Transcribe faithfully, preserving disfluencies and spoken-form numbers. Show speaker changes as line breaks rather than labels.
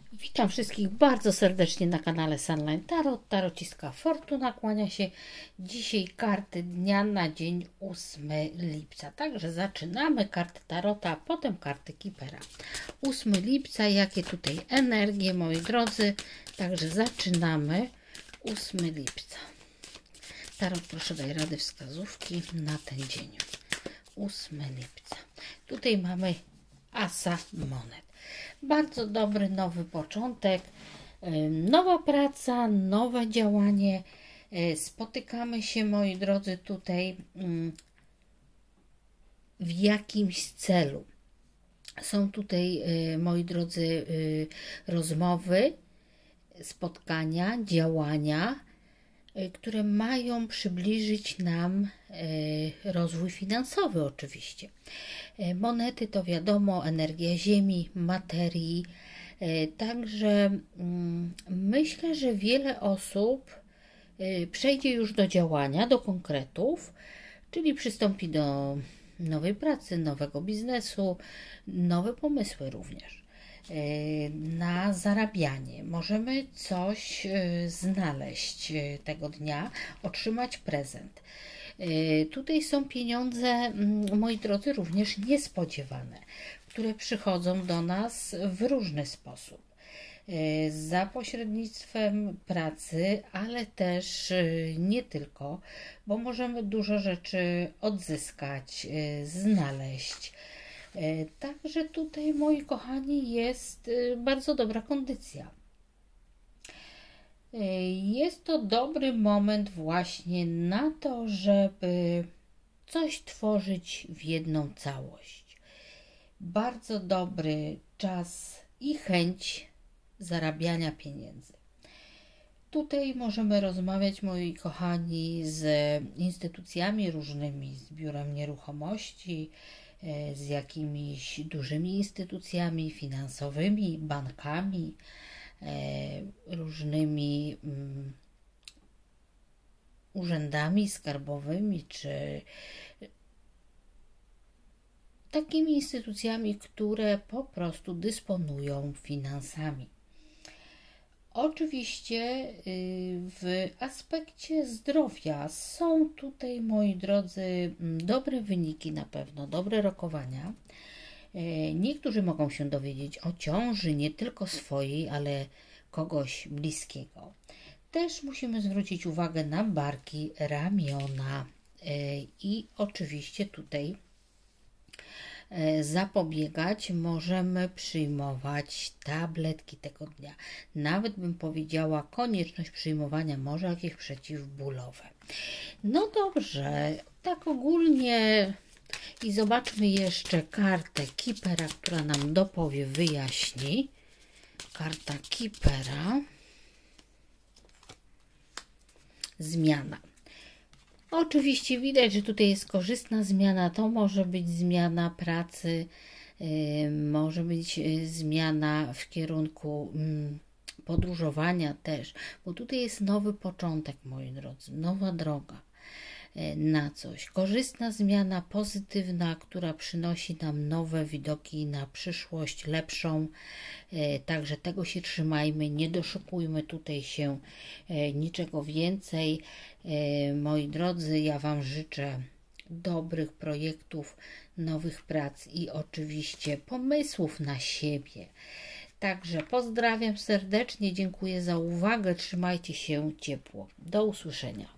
Witam wszystkich bardzo serdecznie na kanale Sunline Tarot. Tarociska Fortuna kłania się. Dzisiaj karty dnia na dzień ósmego lipca. Także zaczynamy karty Tarota, a potem karty Kipera. ósmego lipca, jakie tutaj energie, moi drodzy. Także zaczynamy ósmego lipca. Tarot, proszę daj rady, wskazówki na ten dzień. ósmego lipca. Tutaj mamy asa monet. Bardzo dobry nowy początek, nowa praca, nowe działanie. Spotykamy się, moi drodzy, tutaj w jakimś celu. Są tutaj, moi drodzy, rozmowy, spotkania, działania, które mają przybliżyć nam rozwój finansowy oczywiście. Monety to wiadomo, energia ziemi, materii. Także myślę, że wiele osób przejdzie już do działania, do konkretów, czyli przystąpi do nowej pracy, nowego biznesu, nowe pomysły również na zarabianie. Możemy coś znaleźć tego dnia, otrzymać prezent. Tutaj są pieniądze, moi drodzy, również niespodziewane, które przychodzą do nas w różny sposób. Za pośrednictwem pracy, ale też nie tylko, bo możemy dużo rzeczy odzyskać, znaleźć. Także tutaj, moi kochani, jest bardzo dobra kondycja. Jest to dobry moment właśnie na to, żeby coś tworzyć w jedną całość. Bardzo dobry czas i chęć zarabiania pieniędzy. Tutaj możemy rozmawiać, moi kochani, z instytucjami różnymi, z biurem nieruchomości, z jakimiś dużymi instytucjami finansowymi, bankami, różnymi um, urzędami skarbowymi, czy takimi instytucjami, które po prostu dysponują finansami. Oczywiście w aspekcie zdrowia są tutaj, moi drodzy, dobre wyniki na pewno, dobre rokowania. Niektórzy mogą się dowiedzieć o ciąży, nie tylko swojej, ale kogoś bliskiego. Też musimy zwrócić uwagę na barki, ramiona i oczywiście tutaj zapobiegać możemy przyjmować tabletki tego dnia. Nawet bym powiedziała konieczność przyjmowania może jakieś przeciwbólowe. No dobrze, tak ogólnie. I zobaczmy jeszcze kartę Kipera, która nam dopowie, wyjaśni. Karta Kipera. Zmiana. Oczywiście widać, że tutaj jest korzystna zmiana. To może być zmiana pracy, yy, może być zmiana w kierunku yy, podróżowania też, bo tutaj jest nowy początek, moi drodzy, nowa droga na coś. Korzystna zmiana, pozytywna, która przynosi nam nowe widoki na przyszłość, lepszą. Także tego się trzymajmy, nie doszukujmy tutaj się niczego więcej. Moi drodzy, ja Wam życzę dobrych projektów, nowych prac i oczywiście pomysłów na siebie. Także pozdrawiam serdecznie, dziękuję za uwagę, trzymajcie się ciepło. Do usłyszenia.